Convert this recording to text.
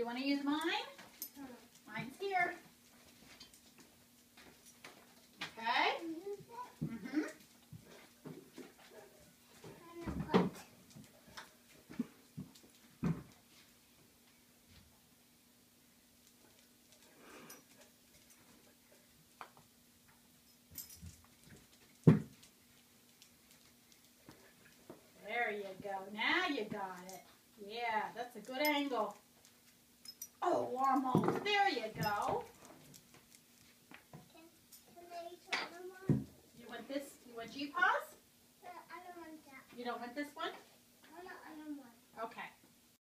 want to use mine? Mine's here. Okay? Mm-hmm. There you go. Now you got it. Yeah, that's a good angle. Oh, almost. There you go. You want this? You want G-Paws? I don't want that. You don't want this one? I don't want. Okay.